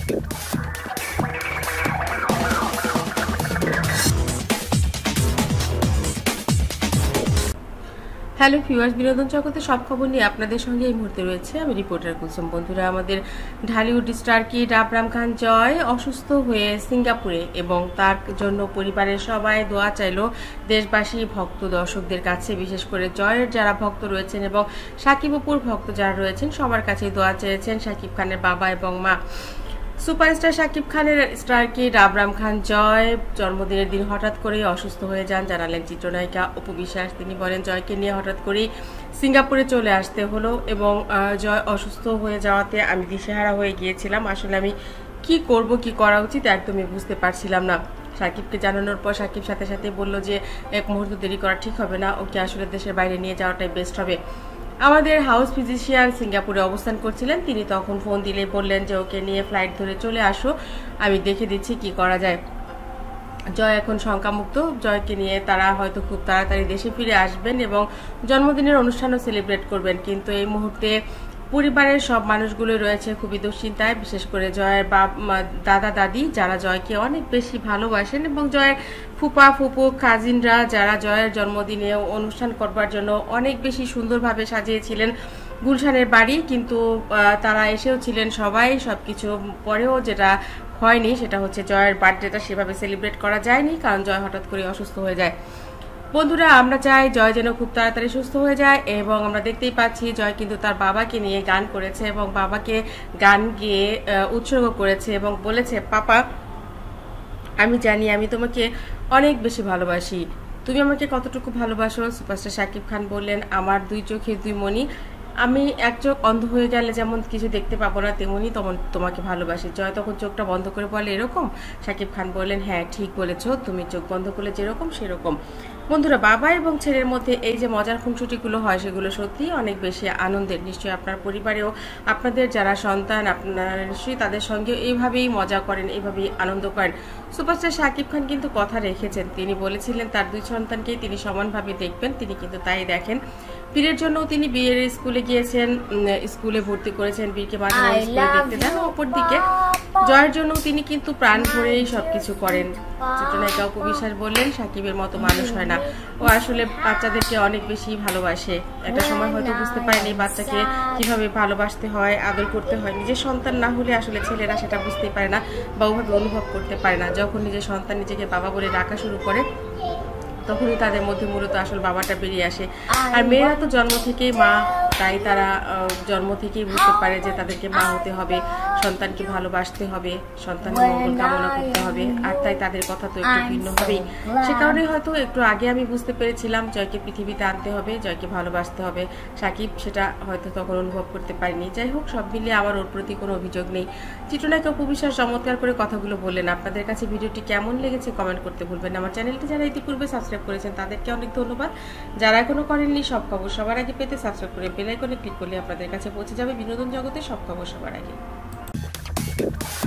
Hello viewers, বিনোদন জগতে সব খবর নিয়ে আপনাদের সঙ্গে এই মুহূর্তে রয়েছে আমি রিপোর্টার কুলসুম। বন্ধুরা, আমাদের ঢালিউড স্টার কিড আবরাম খান জয় অসুস্থ হয়ে সিঙ্গাপুরে এবং তার জন্য পরিবারের সবাই দোয়া চাইল দেশবাসী ভক্ত দর্শকদের কাছে, বিশেষ করে জয়ের যারা ভক্ত রয়েছেন এবং শাকিব-আপুর ভক্ত যারা রয়েছেন সবার কাছে দোয়া চেয়েছেন শাকিব খানের বাবা এবং মা। সুপারস্টার শাকিব খানের স্টার কিড আবরাম খান জয় জন্মদিনের দিন হঠাৎ করেই অসুস্থ হয়ে যান, জানালেন চিত্রনায়িকা অপু বিশ্বাস। তিনি বলেন, জয়কে নিয়ে হঠাৎ করেই সিঙ্গাপুরে চলে আসতে হলো এবং জয় অসুস্থ হয়ে যাওয়াতে আমি দিশেহারা হয়ে গিয়েছিলাম। আসলে আমি কি করব, কি করা উচিত একদমই বুঝতে পারছিলাম না। শাকিবকে জানানোর পর শাকিব সাথে সাথে বলল যে এক মুহূর্ত দেরি করা ঠিক হবে না, ওকে আসলে দেশের বাইরে নিয়ে যাওয়াটাই বেস্ট হবে। আমাদের হাউস ফিজিশিয়ান সিঙ্গাপুরে অবস্থান করছিলেন, তিনি তখন ফোন দিলে বললেন যে ওকে নিয়ে ফ্লাইট ধরে চলে আসো, আমি দেখে দিচ্ছি কি করা যায়। জয় এখন শঙ্কামুক্ত, জয়কে নিয়ে তারা হয়তো খুব তাড়াতাড়ি দেশে ফিরে আসবেন এবং জন্মদিনের অনুষ্ঠানও সেলিব্রেট করবেন। কিন্তু এই মুহূর্তে পরিবারের সব মানুষগুলো রয়েছে খুবই দুশ্চিন্তায়, বিশেষ করে জয়ের দাদা দাদি যারা জয়কে অনেক বেশি ভালোবাসেন এবং জয়ের ফুপা ফুপু কাজিনরা যারা জয়ের জন্মদিনে অনুষ্ঠান করবার জন্য অনেক বেশি সুন্দরভাবে সাজিয়েছিলেন গুলশানের বাড়ি, কিন্তু তারা এসেও ছিলেন সবাই। সবকিছু পরেও যেটা হয়নি সেটা হচ্ছে জয়ের বার্থডেটা সেভাবে সেলিব্রেট করা যায়নি, কারণ জয় হঠাৎ করে অসুস্থ হয়ে যায়। বন্ধুরা, আমরা চাই জয় যেন খুব তাড়াতাড়ি সুস্থ হয়ে যায় এবং আমরা দেখতেই পাচ্ছি জয় কিন্তু তার বাবাকে নিয়ে গান করেছে এবং বাবাকে গান গেয়ে উৎসর্গ করেছে এবং বলেছে, পাপা আমি জানি আমি তোমাকে অনেক বেশি ভালোবাসি, তুমি আমাকে কতটুকু ভালোবাসো। সুপারস্টার শাকিব খান বললেন, আমার দুই চোখের দুই মণি, আমি এক চোখ অন্ধ হয়ে গেলে যেমন কিছু দেখতে পাবো না তেমনি তোমাকে ভালোবাসি। জয় তখন চোখটা বন্ধ করে বলে, এরকম? শাকিব খান বললেন, হ্যাঁ ঠিক বলেছো, তুমি চোখ বন্ধ করলে যেরকম সেরকম। বন্ধুরা, বাবা এবং ছেলের মধ্যে এই যে মজার খুনসুটিগুলো হয় সেগুলো সত্যি অনেক বেশি আনন্দের। নিশ্চয়ই আপনার পরিবারেও আপনাদের যারা সন্তান আপনারা নিশ্চয়ই তাদের সঙ্গে এইভাবেই মজা করেন, এইভাবেই আনন্দ করেন। সুপারস্টার শাকিব খান কিন্তু কথা রেখেছেন, তিনি বলেছিলেন তার দুই সন্তানকেই তিনি সমানভাবে দেখবেন, তিনি কিন্তু তাই দেখেন। বীরের জন্য তিনি বিয়ের স্কুলে গিয়েছেন, স্কুলে ভর্তি করেছেন, বীরকে মাঝে মাঝে স্কুলে দেখতে যান। অপরদিকে জয়ের জন্য তিনি কিন্তু প্রাণ ভরেই সবকিছু করেন। চিত্রনায়িকা অপু বিশ্বাস বললেন, শাকিবের মতো মানুষ হয় না, ও আসলে বাচ্চাদেরকে অনেক বেশি ভালোবাসে। একটা সময় হয়তো বুঝতে পারেনি বাচ্চাকে কিভাবে ভালোবাসতে হয়, আদর করতে হয়। নিজের সন্তান না হলে আসলে ছেলেরা সেটা বুঝতেই পারে না বা ওভাবে অনুভব করতে পারে না। যখন নিজের সন্তান নিজেকে বাবা বলে ডাকা শুরু করে তখনই তাদের মধ্যে মূলত আসল বাবাটা বেরিয়ে আসে। আর মেয়েরা তো জন্ম থেকেই মা, তাই তারা জন্ম থেকেই বুঝতে পারে যে তাদেরকে মা হতে হবে, সন্তানকে ভালোবাসতে হবে, সন্তানের মঙ্গল কামনা করতে হবে, আর তাই তাদের কথা তো একটু ভিন্ন হবেই। সে কারণে হয়তো একটু আগে আমি বুঝতে পেরেছিলাম জয়কে পৃথিবীতে আনতে হবে, জয়কে ভালোবাসতে হবে। শাকিব সেটা হয়তো তখন অনুভব করতে পারেনি। যাই হোক, সব মিলিয়ে আমার ওর প্রতি কোনো অভিযোগ নেই। চিত্রনায়িকা অপু বিশ্বাস চমৎকার করে কথাগুলো বললেন। আপনাদের কাছে ভিডিওটি কেমন লেগেছে কমেন্ট করতে ভুলবেন না। আমার চ্যানেলটি যারা ইতিপূর্বে সাবস্ক্রাইব করেছেন তাদেরকে অনেক ধন্যবাদ। যারা এখনো করেননি, সব খবর সবার আগে পেতে সাবস্ক্রাইব করে বেল আইকনে ক্লিক করলে আপনাদের কাছে পৌঁছে যাবে বিনোদন জগতের সব খবর সবার আগে।